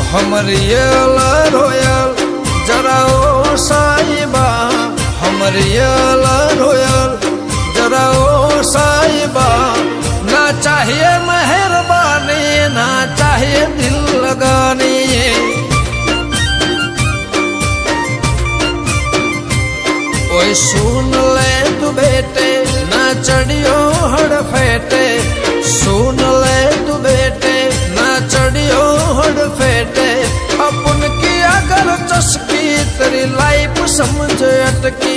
हमरियल royal जरा ओ साहिबा, हमरियल royal जरा ओ साहिबा। ना चाहिए मेहरबानी, ना चाहिए दिल लगानी। ओए सुन ले तू बेटे, ना चढ़ियो हड़ फेटे। सुन ले तू बेटे, ना चढ़ियो हड़ फेटे। अपन की अगर चस्की तेरी लाइफ समझ अटकी।